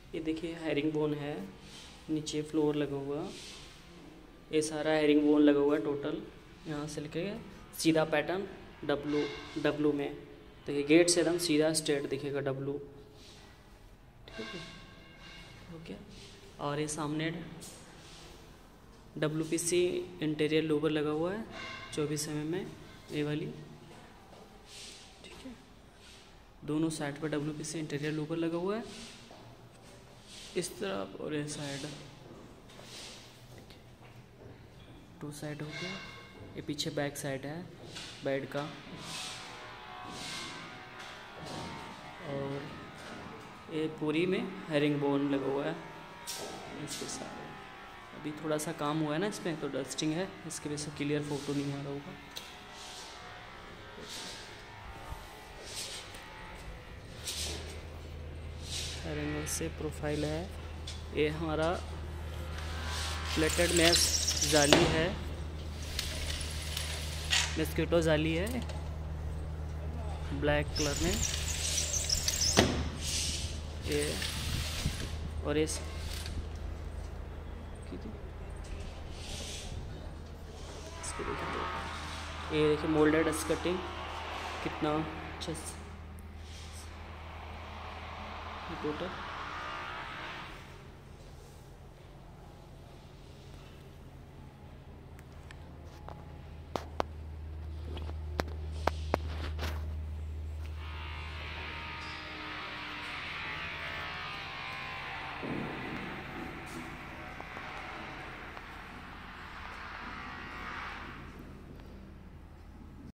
ये देखिए herring bone है, नीचे फ्लोर लगा हुआ, ये सारा हेरिंग बोन लगा हुआ है टोटल। यहाँ से लेके सीधा पैटर्न डब्लू में, तो ये गेट से एकदम सीधा स्ट्रेट दिखेगा डब्लू, ठीक है। ओके, और ये सामने WPC इंटीरियर लूवर लगा हुआ है 24 mm में, ये वाली, ठीक है। दोनों साइड पर WPC इंटीरियर लूवर लगा हुआ है, इस तरफ और इस साइड, टू साइड हो गया। ये पीछे बैक साइड है बेड का, और ये पूरी में हेरिंग बोन लगा हुआ है इसके साथ। अभी थोड़ा सा काम हुआ है ना इसमें, तो डस्टिंग है, इसके वजह से क्लियर फोटो नहीं आ रहा होगा। हर एंगल से प्रोफाइल है। ये हमारा प्लेटेड मैश जाली है, मस्कीटो जाली है ब्लैक कलर में ये, और ये देखिए मोल्डेड स्कर्टिंग कितना अच्छा टोटल